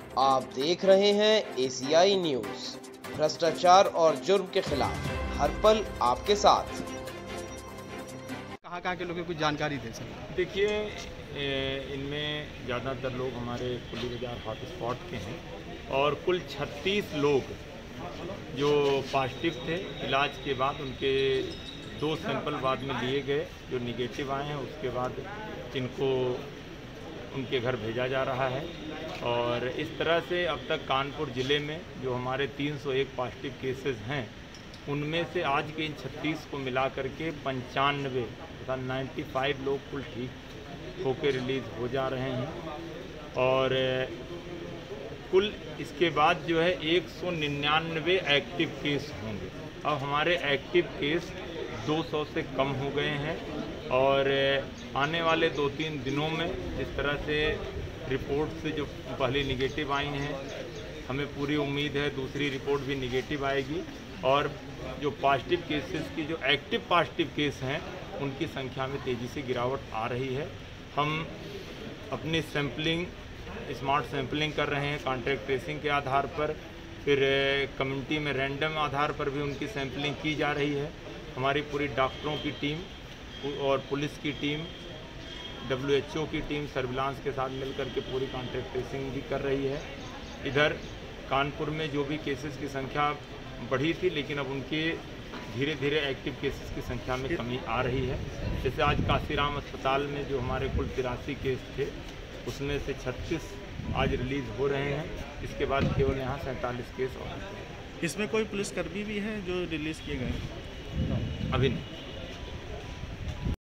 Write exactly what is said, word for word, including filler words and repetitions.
आप देख रहे हैं एशियाई न्यूज, भ्रष्टाचार और जुर्म के खिलाफ हर पल आपके साथ। कहाँ कहाँ के लोगों को जानकारी दे सकते? देखिए, इनमें ज़्यादातर लोग हमारे कुल्ली बाजार हॉट स्पॉट के हैं और कुल छत्तीस लोग जो पॉजिटिव थे, इलाज के बाद उनके दो सैंपल बाद में लिए गए जो निगेटिव आए हैं। उसके बाद इनको उनके घर भेजा जा रहा है और इस तरह से अब तक कानपुर ज़िले में जो हमारे तीन सौ एक पॉजिटिव केसेस हैं, उनमें से आज के इन छत्तीस को मिला करके पंचानवे तथा पचानवे लोग कुल ठीक होकर रिलीज़ हो जा रहे हैं और कुल इसके बाद जो है एक सौ निन्यानवे एक्टिव केस होंगे। अब हमारे एक्टिव केस दो सौ से कम हो गए हैं और आने वाले दो तीन दिनों में जिस तरह से रिपोर्ट से जो पहले निगेटिव आई हैं, हमें पूरी उम्मीद है दूसरी रिपोर्ट भी निगेटिव आएगी और जो पॉजिटिव केसेस की जो एक्टिव पॉजिटिव केस हैं उनकी संख्या में तेज़ी से गिरावट आ रही है। हम अपनी सैम्पलिंग स्मार्ट सैम्पलिंग कर रहे हैं कॉन्टैक्ट ट्रेसिंग के आधार पर, फिर कम्युनिटी में रैंडम आधार पर भी उनकी सैम्पलिंग की जा रही है। हमारी पूरी डॉक्टरों की टीम और पुलिस की टीम, डब्ल्यू एच ओ की टीम सर्विलांस के साथ मिलकर के पूरी कॉन्टैक्ट ट्रेसिंग भी कर रही है। इधर कानपुर में जो भी केसेस की संख्या बढ़ी थी, लेकिन अब उनके धीरे धीरे एक्टिव केसेस की संख्या में कमी आ रही है। जैसे आज काशीराम अस्पताल में जो हमारे कुल तिरासी केस थे, उसमें से छत्तीस आज रिलीज़ हो रहे हैं। इसके बाद केवल यहाँ सैंतालीस केस और हैं। इसमें कोई पुलिसकर्मी भी है जो रिलीज़ किए गए? अभी नहीं।